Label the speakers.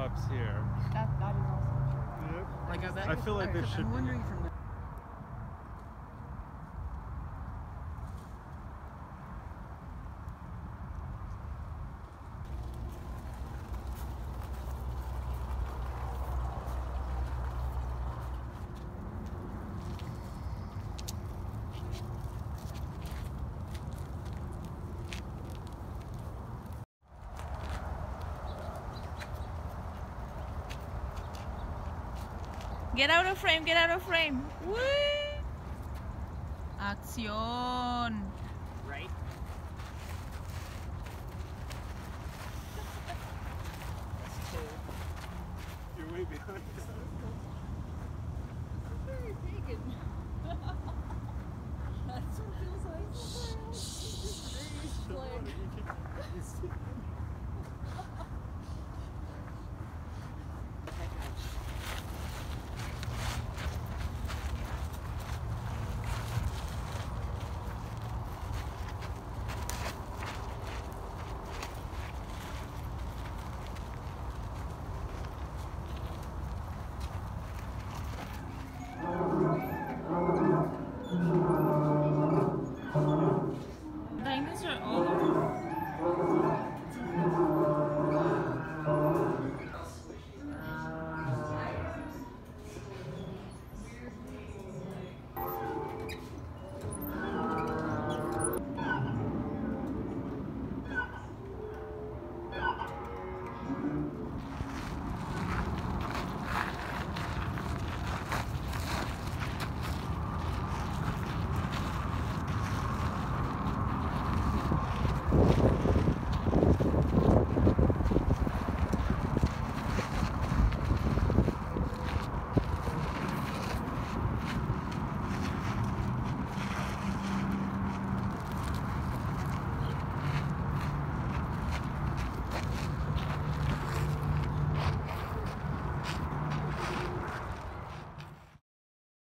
Speaker 1: cups here.
Speaker 2: That is also true.
Speaker 1: Yep.
Speaker 3: Like
Speaker 1: I feel like there should
Speaker 3: I'm
Speaker 1: be.
Speaker 3: wondering from the
Speaker 2: Get out of frame, get out of frame. Woo! Acción.
Speaker 3: right.
Speaker 1: You're way behind.